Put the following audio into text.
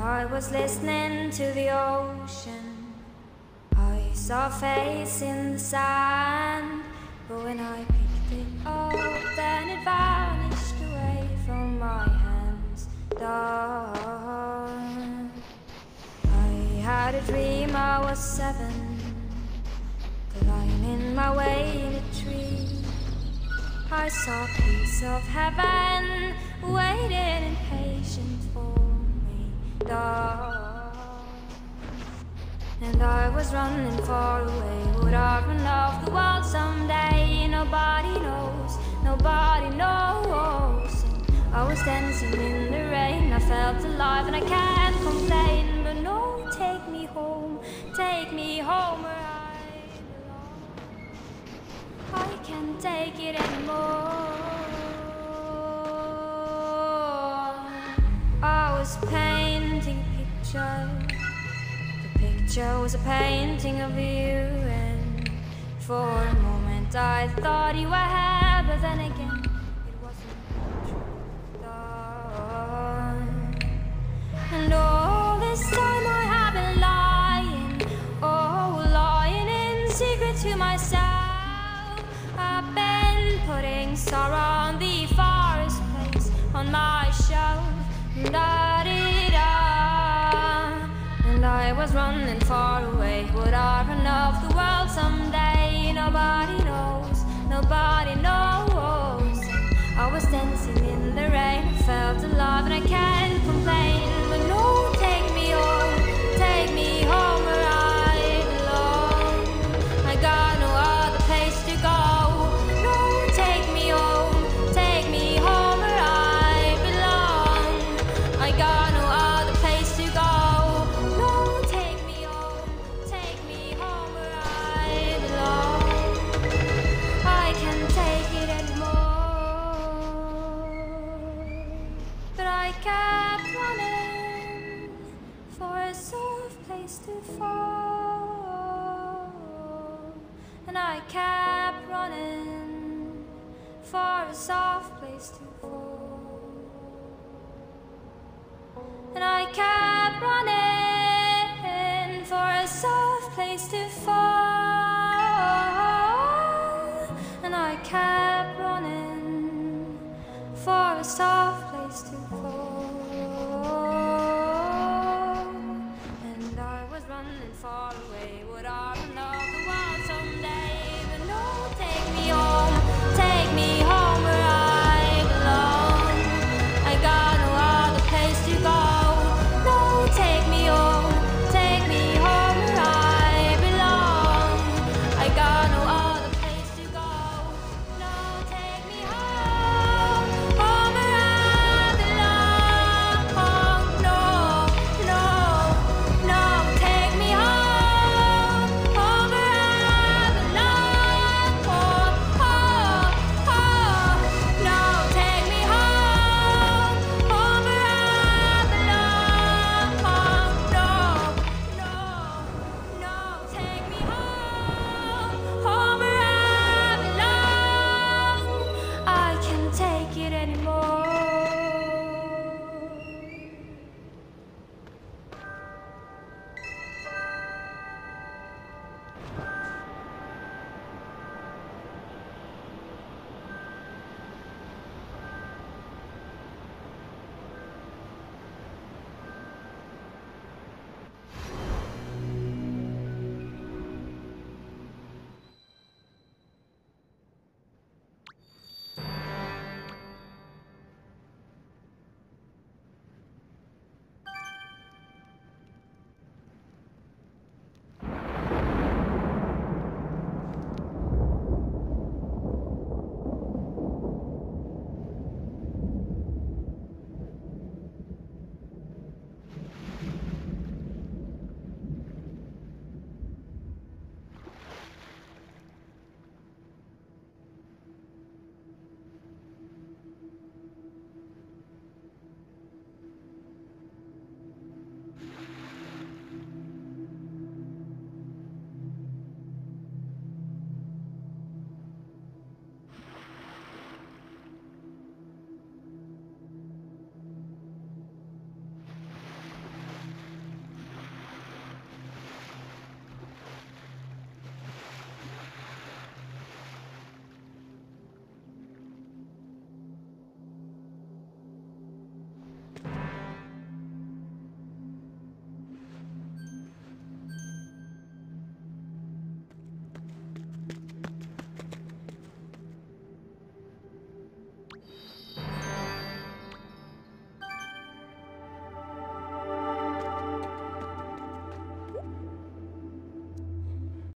I was listening to the ocean, I saw a face in the sand. But when I picked it up, then it vanished away from my hands. Dark. I had a dream I was 7, climbing my way in a tree. I saw a piece of heaven waiting impatient for me, dark. And I was running far away. Would I run off the world someday? Nobody knows, nobody knows. And I was dancing in the rain, I felt alive and I can't complain. But no, take me home where I belong. I can't take it anymore. I was painting a picture. The picture was a painting of you, and for a moment I thought you were here, but then again it wasn't true. And all this time I have been lying, oh, lying in secret to myself. I've been putting sorrow on the farthest place on my shelf. Da-dee-da. And I was running far away. Would I run off the world someday? Nobody knows, nobody knows. I was dancing in the rain, I felt alive and I can't complain. But no, take me home where I belong. I got no other place to go. No, take me home where I belong. I got no other place to go. No, take me home where I belong. I can't take it anymore. But I kept running for a soft place to fall. And I kept running for a soft place to fall. And I kept running for a soft place to fall.